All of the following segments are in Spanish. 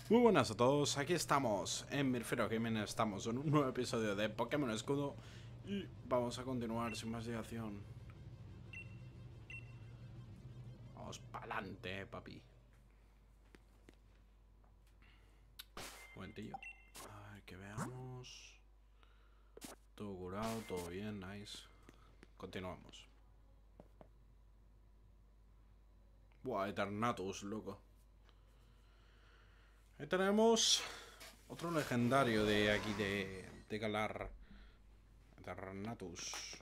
Muy buenas a todos, aquí estamos en Mirfero Gaming, estamos en un nuevo episodio de Pokémon Escudo y vamos a continuar sin más dilación. Vamos pa'lante, papi. Un momentillo. A ver, que veamos. Todo curado, todo bien, nice. Continuamos. Buah, Eternatus, loco. Ahí tenemos otro legendario de aquí de Galar. Eternatus.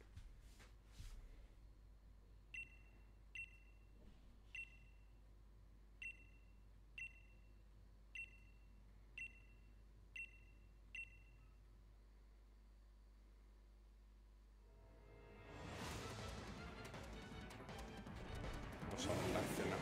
Vamos a reaccionar.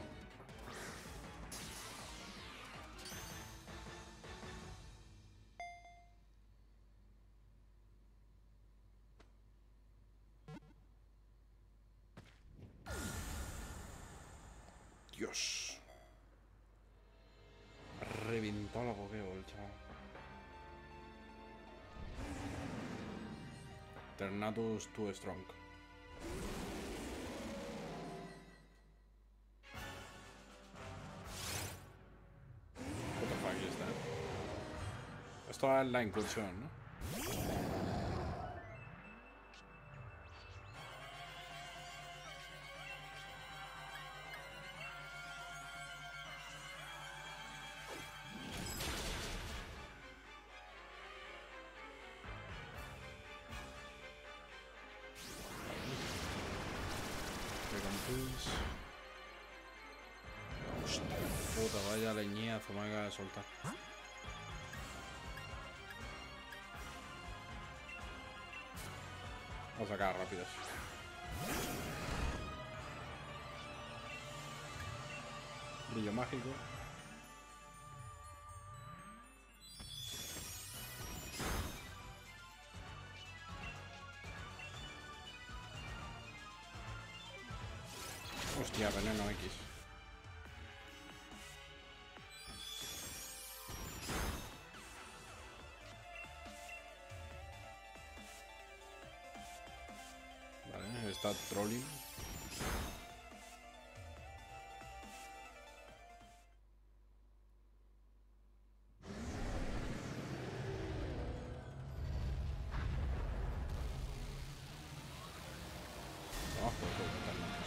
Dios. Reventó la Pokéball, el chaval. Eternatus too strong. What the fuck is that? Esto es la incursión, ¿no? Pulse. Hostia puta, vaya leñazo me acaba de soltar. Vamos a sacar rápidos. Brillo mágico. Hostia, veneno X. Vale, está trolling. Abajo de todo, Eternatus.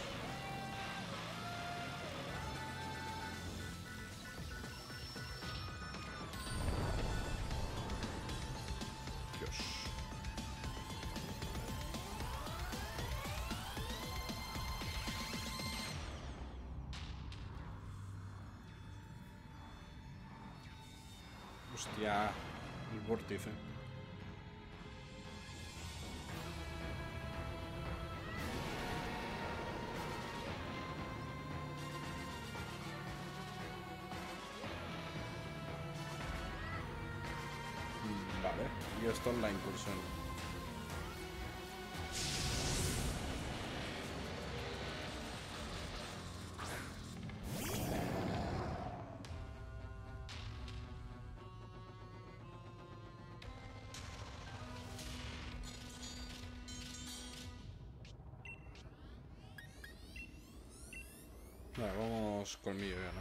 Dios. Hostia, el vórtice. Vale, y esto es la incursión. Vale, vamos colmillo ya, ¿no?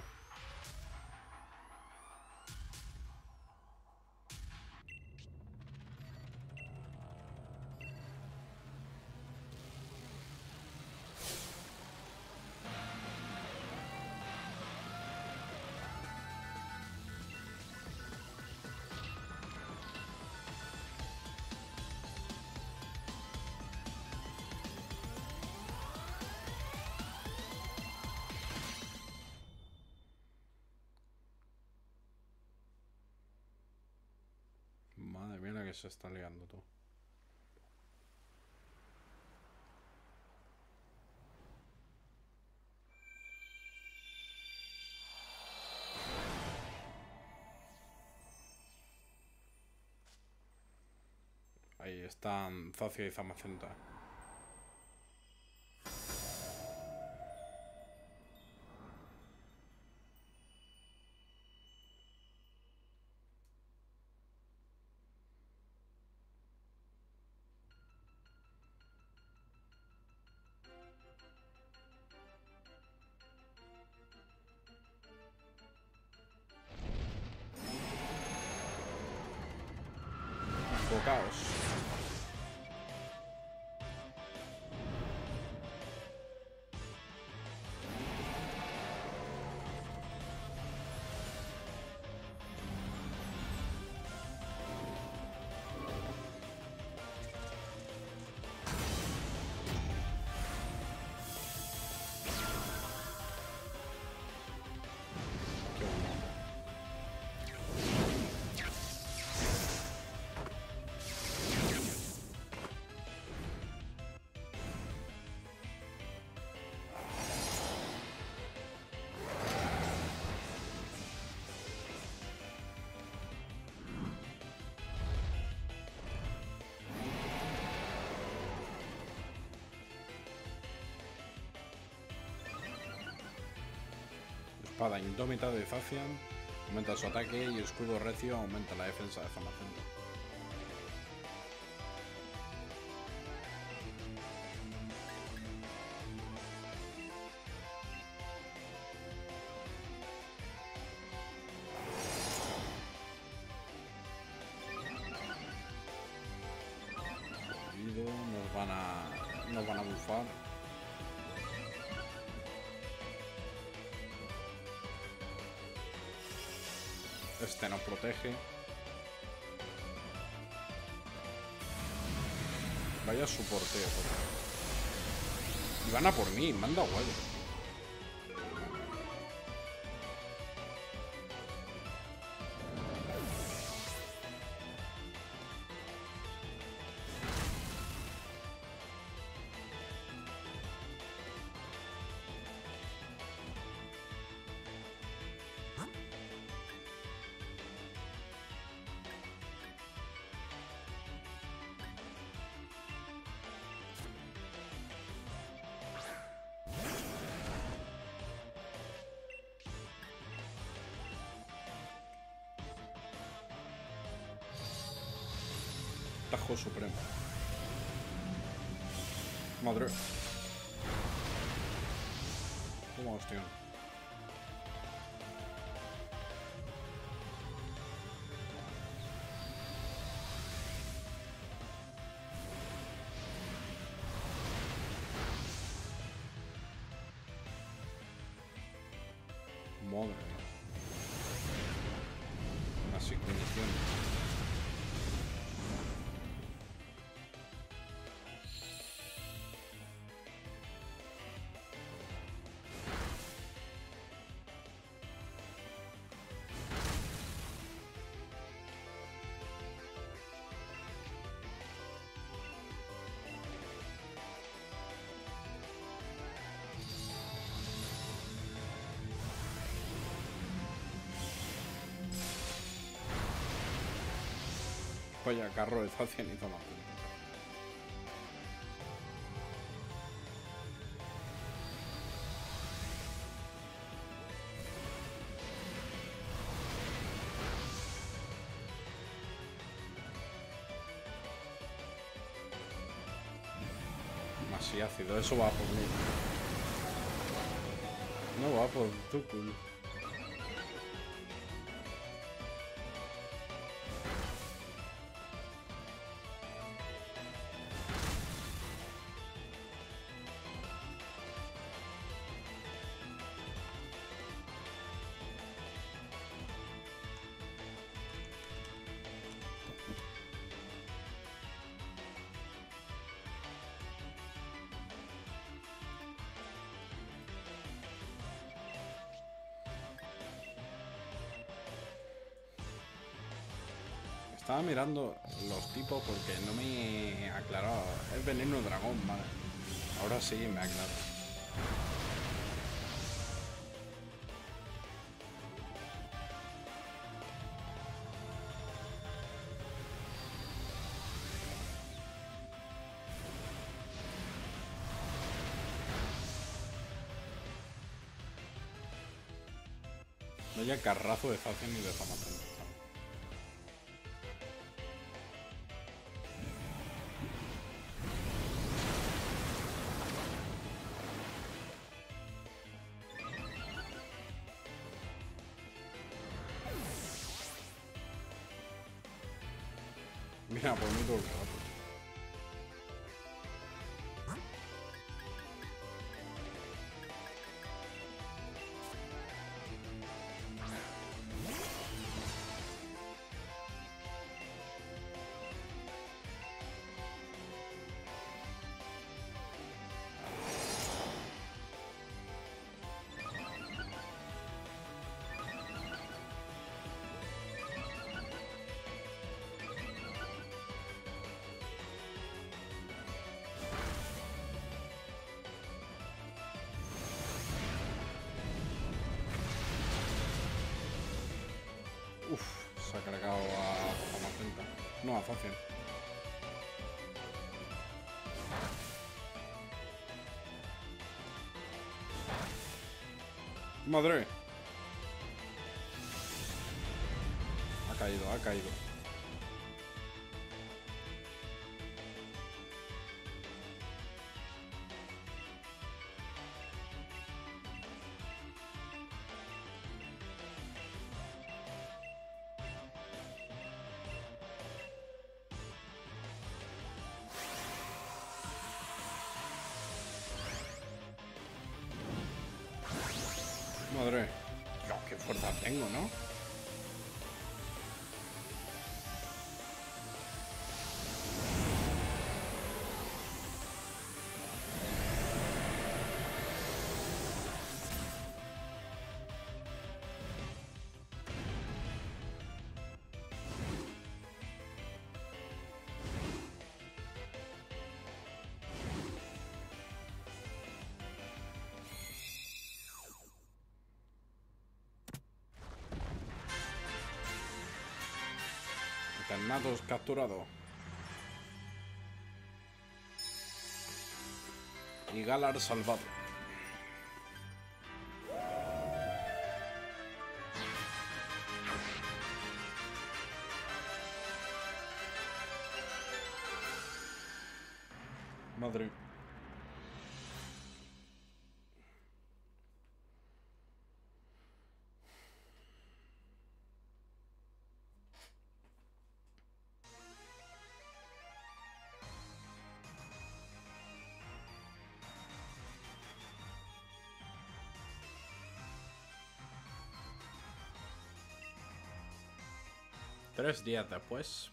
Madre mía, la que se está liando tú. Ahí están Zacia y Zamacenta. equivocaos. Espada indómita de Zacian aumenta su ataque y escudo recio aumenta la defensa de zona centro. Nos van a bufar. Este nos protege. Vaya soporteo. Y van a por mí, me han dado huevo. Tajo supremo. Madre. Toma, hostia. Madre mía. Una sincronización. Vaya carro de Zacian y zona centro. Así ácido, eso va por mí. No va por tu culo. Estaba mirando los tipos porque no me he aclarado. Es veneno dragón, vale. Ahora sí me aclaro. Vaya carrazo de Zacian y de zona centro. Mira, por mí todo el rato. Uf, se ha cargado a Magenta. No, a Fácil. ¡Madre! Ha caído, ha caído. Madre. Dios, qué fuerza tengo, ¿no? Eternatus capturado. Y Galar salvado. Madre. Tres días después.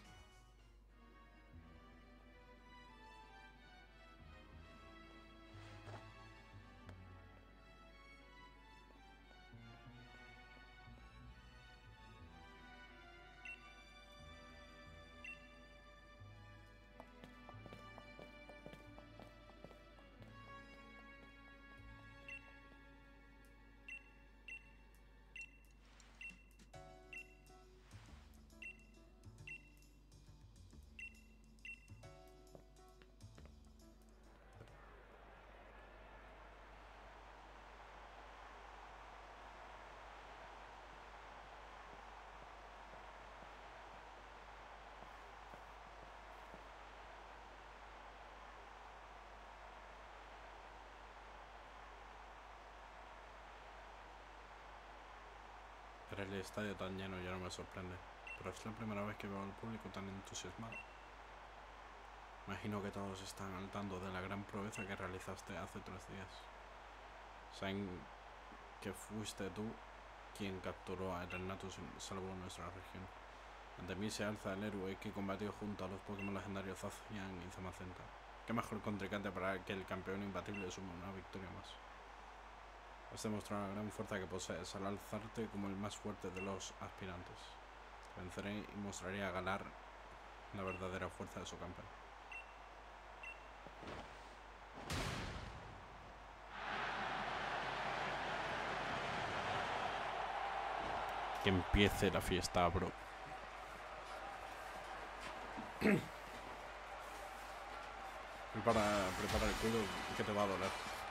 Pero el estadio tan lleno ya no me sorprende. Pero es la primera vez que veo al público tan entusiasmado. Imagino que todos están al tanto de la gran proeza que realizaste hace 3 días. Saben que fuiste tú quien capturó a Eternatus y salvó nuestra región. Ante mí se alza el héroe que combatió junto a los Pokémon legendarios Zacian y Zamacenta. Qué mejor contrincante para que el campeón imbatible suma una victoria más. Has demostrado la gran fuerza que posees al alzarte como el más fuerte de los aspirantes. Te venceré y mostraré a Galar la verdadera fuerza de su campeón. Que empiece la fiesta, bro. Prepara el culo que te va a doler.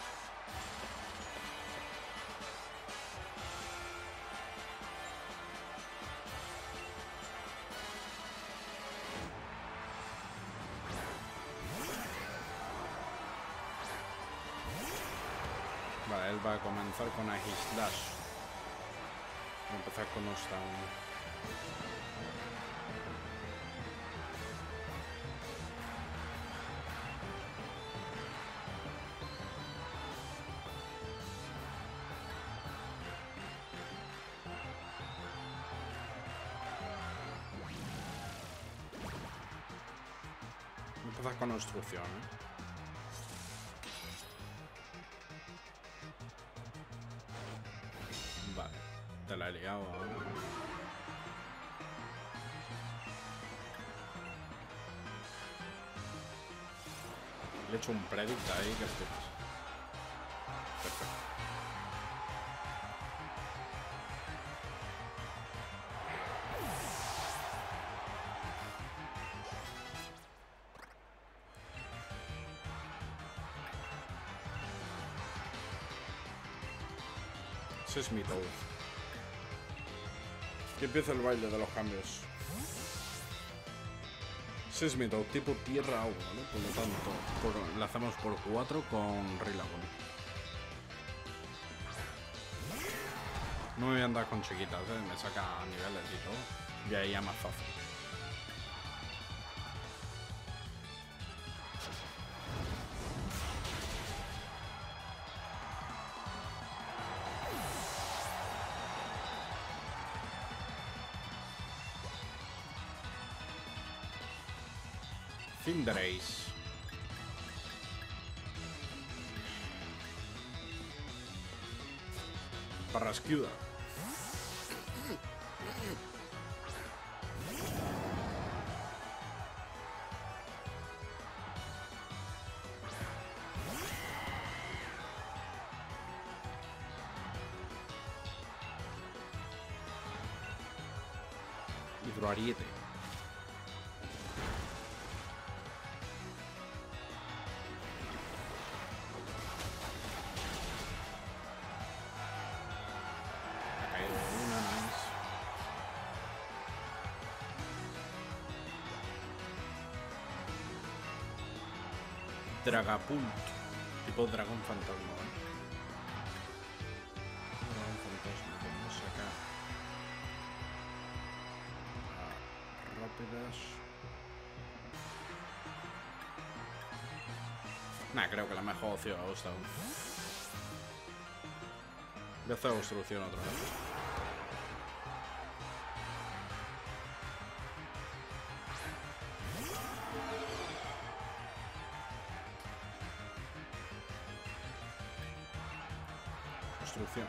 Vale, él va a comenzar con Aegislash. Voy a empezar con Ostan. Empezar con obstrucción, ¿eh? Vale, te la he liado, ¿eh? Le he hecho un predict ahí que flipas. Perfecto. Ese es mi todo. Y empieza el baile de los cambios. Seismito, tipo tierra-agua, ¿no? Por lo tanto, la hacemos por 4 con Rillaboom. No me voy a andar con chiquitas, ¿eh? Me saca niveles y todo. Y ahí ya más fácil. Cinderace. Barrascuda. Hidroariete. Ha caído una, nice. Dragapult. Tipo dragón fantasma, ¿vale? Dragón fantasma, podemos sacar rápidas. Nah, creo que la mejor opción ha gustado. Voy a hacer obstrucción otra vez. Obstrucción.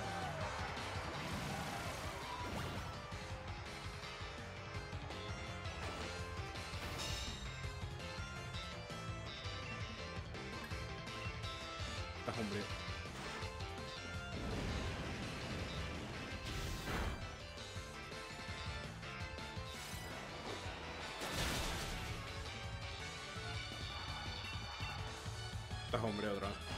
Hombre. Hombre, otra vez.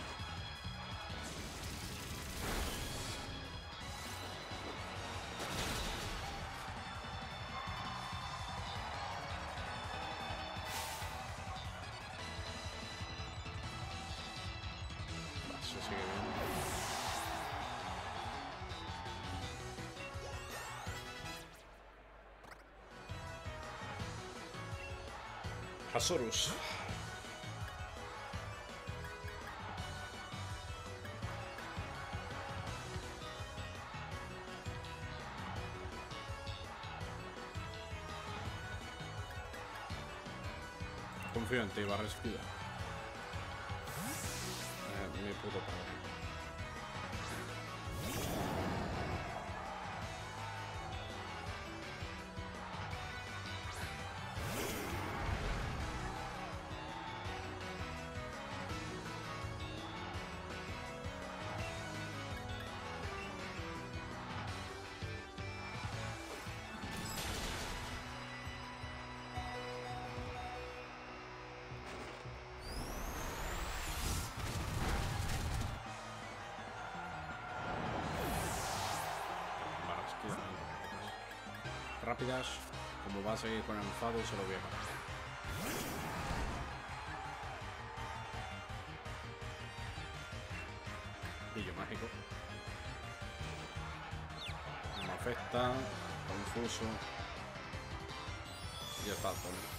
Se sigue viendo. Hasorus. Confío en ti, Barrascuda. Mi puto padre. Rápidas, como va a seguir con el enfado, se lo voy a parar. Brillo mágico. No me afecta. Confuso. Y ya está todo.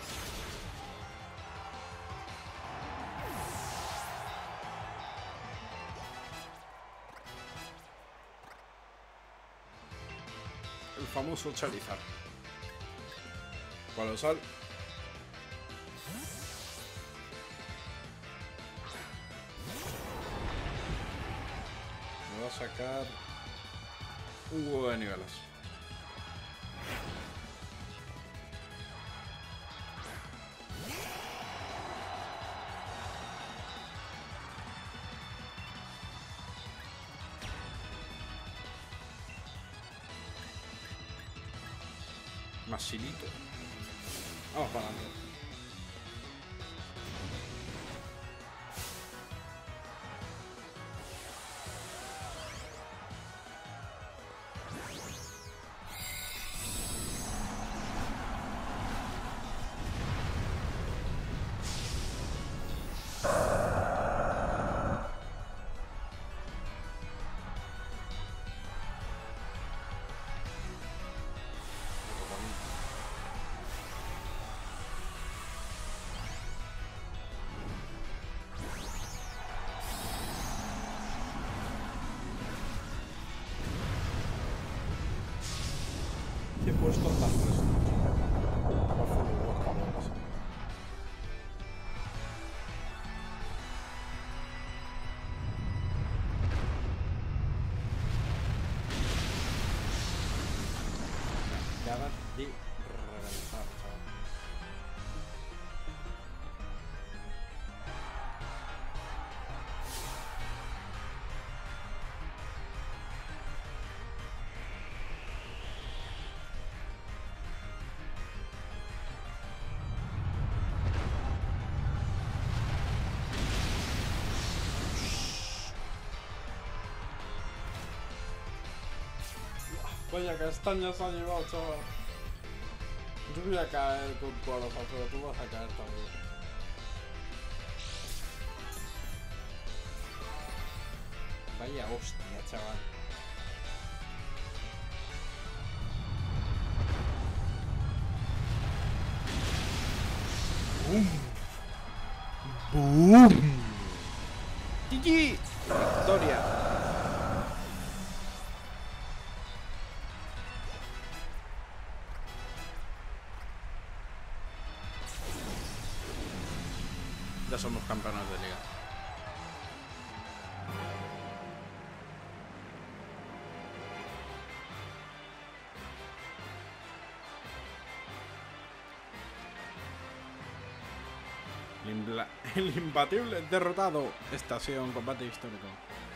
El famoso Charizard. Colosal. sacar un huevo de niveles. Masilito. Vamos para adelante. ¿Qué he puesto tan fresco? Por favor, cabrones. Acaba de reventar, chaval. Vaya castañas se ha llevado, chaval. Yo voy a caer con Colosa, pero tú vas a caer también. Vaya hostia, chaval. ¡Boom! ¡GG! ¡Victoria! Ya somos campeones de liga. El imbatible derrotado. Este ha sido un combate histórico.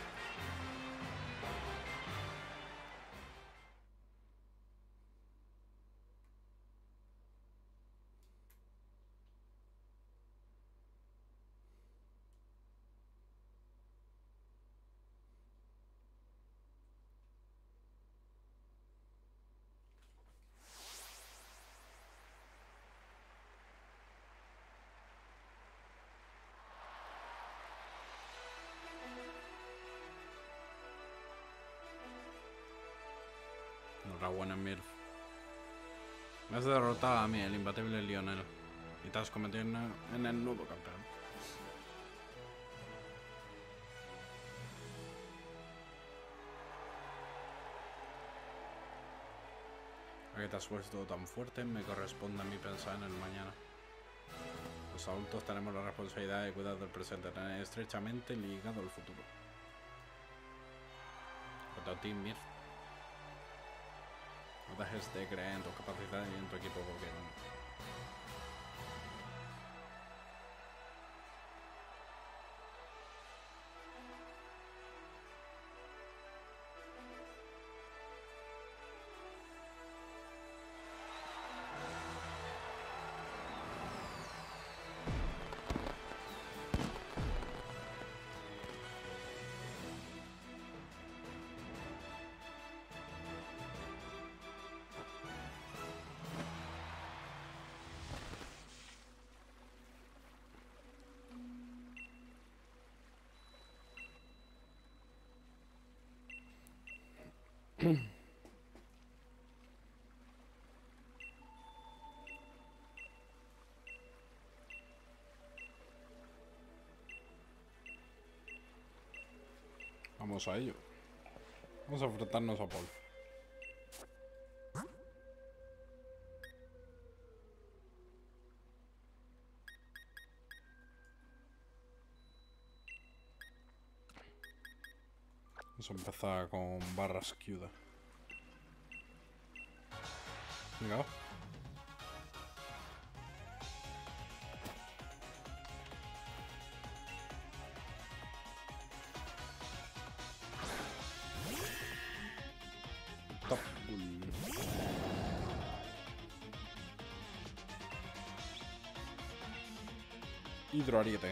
Enhorabuena, Mirf. Me has derrotado a mí, el imbatible Lionel. Y te has convertido en el nuevo campeón. A que te has puesto tan fuerte, me corresponde a mí pensar en el mañana. Los adultos tenemos la responsabilidad de cuidar del presente, tener estrechamente ligado al futuro. Pero a ti, Mirf, no dejes de creer en tus capacidades y en tu equipo porque vamos a ello. Vamos a enfrentarnos a Paul. Vamos a empezar con barras Qda. Venga. Top. Hidroariete.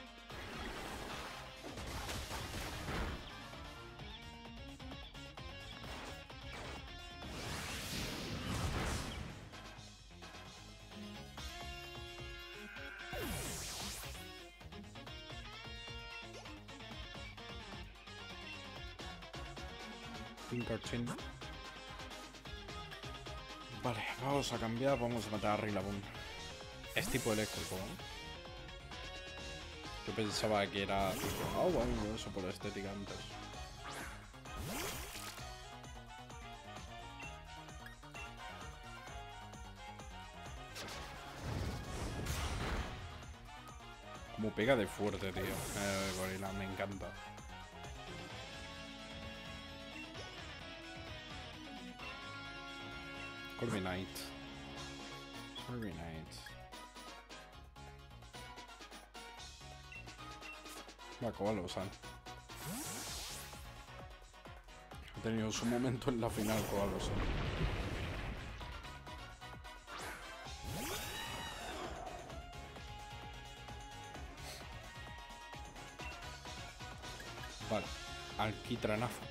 Pinkerchin. Vale, vamos a cambiar, vamos a matar a Rillaboom. Es tipo eléctrico, ¿no? Yo pensaba que era tipo... Oh, bueno, eso por la estética antes. Como pega de fuerte, tío. Gorila, me encanta. Corviknight. Corviknight. Va, Koalosan. Ha tenido su momento en la final, Koalosan. Vale. Alquitranazo.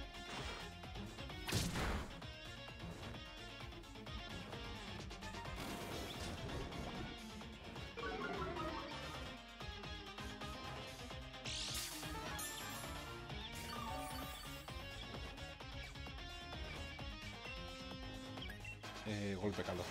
Golpe calor.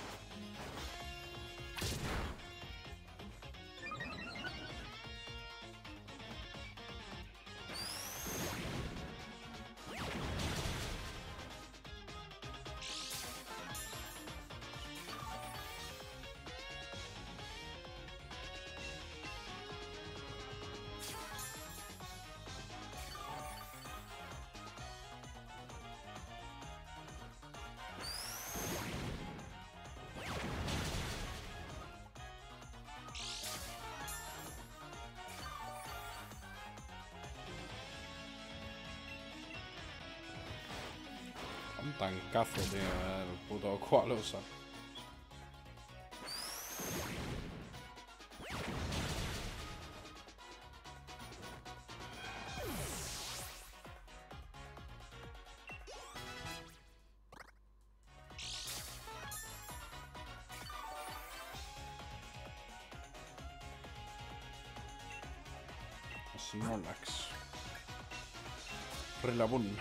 Un tancazo, tío, el puto Koalosan. Snorlax. Rillaboom.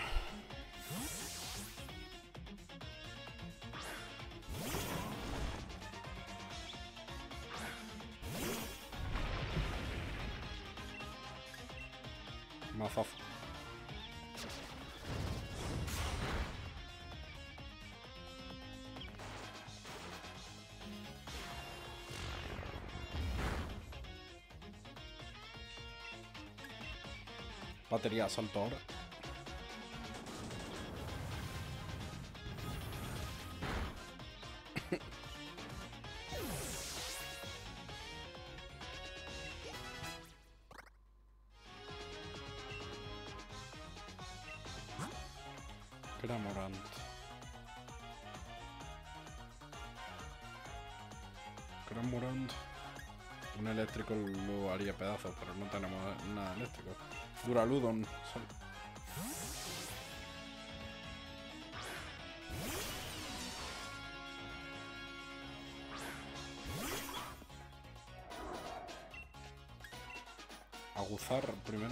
Mazazo. Batería salto ahora. Cramorant. Cramorant. Un eléctrico lo haría pedazos, pero no tenemos nada eléctrico. Duraludon. Aguzar primero.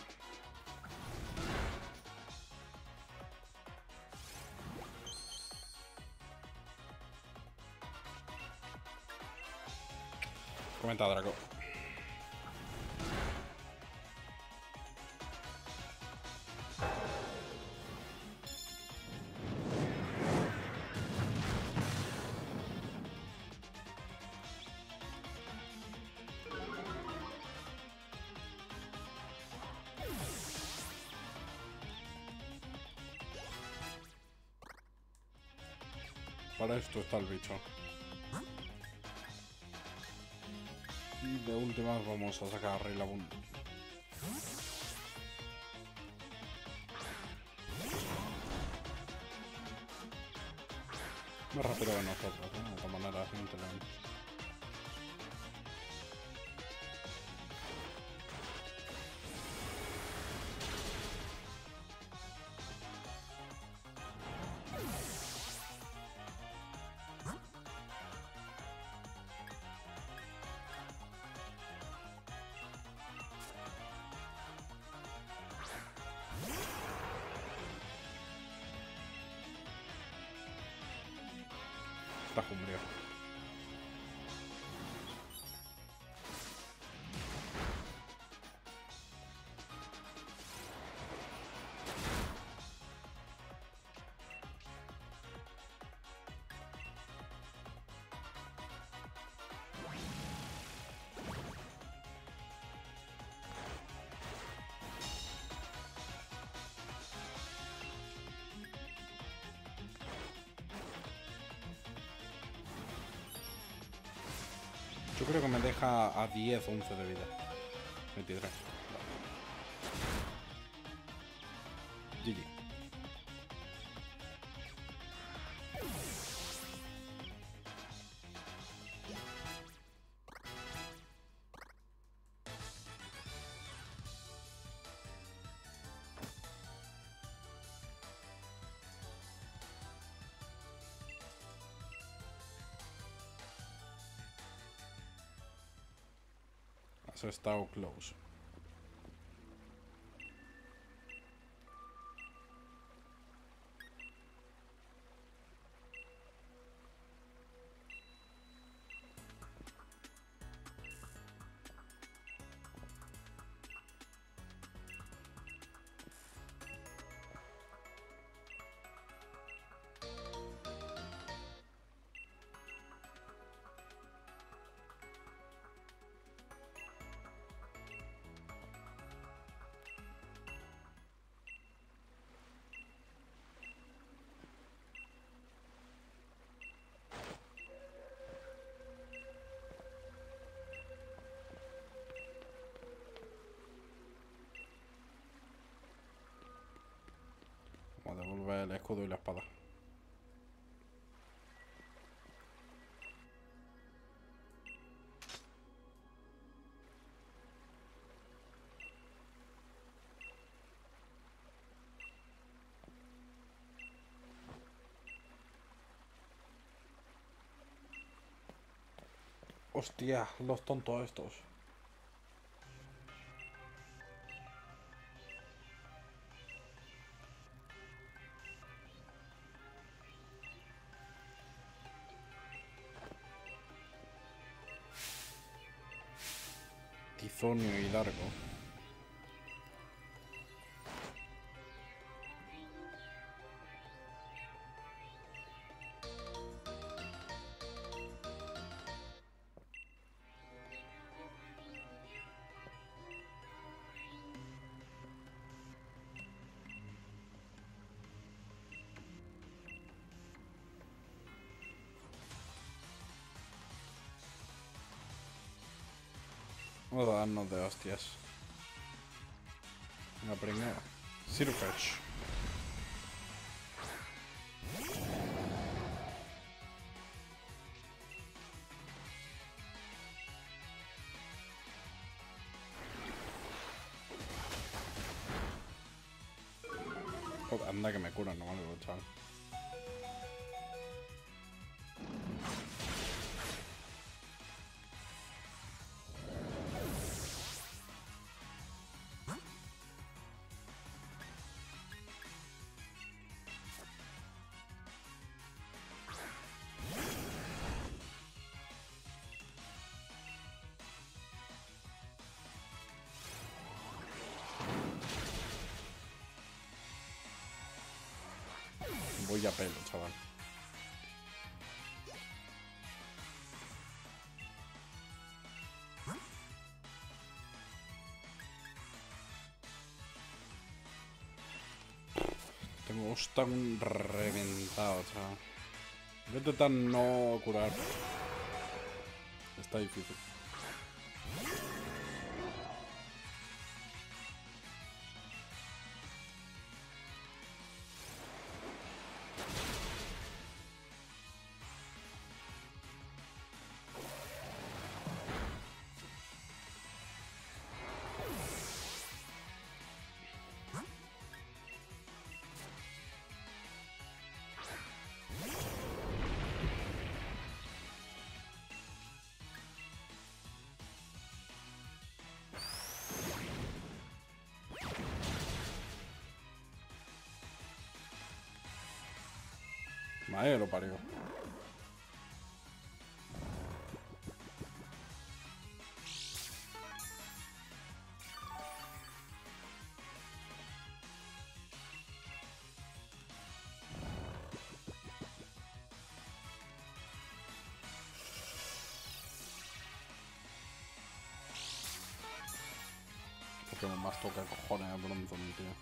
Comenta Draco. Para esto está el bicho. Y de últimas vamos a sacar a Rillaboom. Más rápido que nosotros, ¿eh? De todas maneras, Inteleon. Está Umbría. Yo creo que me deja a 10, 11 de vida. 23. GG. Has estado close. Vamos a devolver el escudo y la espada. Hostia, los tontos estos. Tizonio y largo. Vamos a darnos de hostias. La primera. Sirfetch. Joder, anda que me curan, no vale, chaval. Voy a pelo, chaval. Tengo un reventado, chaval. Voy a intentar no curar. Está difícil. Madre que lo parió. Pokémon más toca cojones de bronzo, mi tío.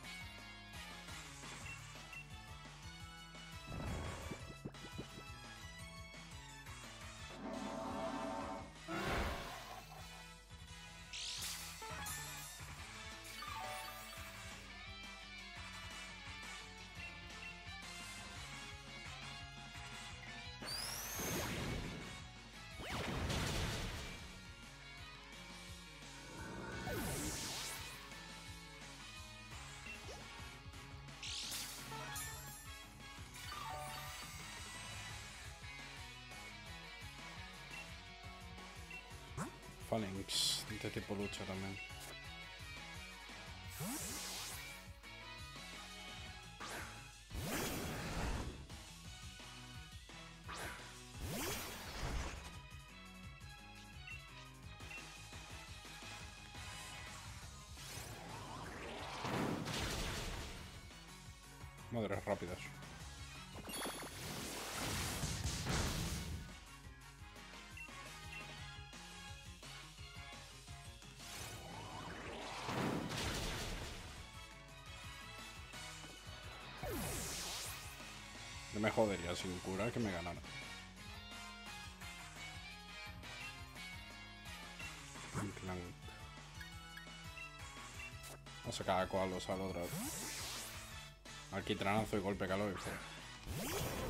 Phalanx, de tipo lucha también. Madres rápidas. No me jodería sin curar que me ganara. Vamos a sacar a Koalos al otro. Alquitranazo y golpe calor y fuera.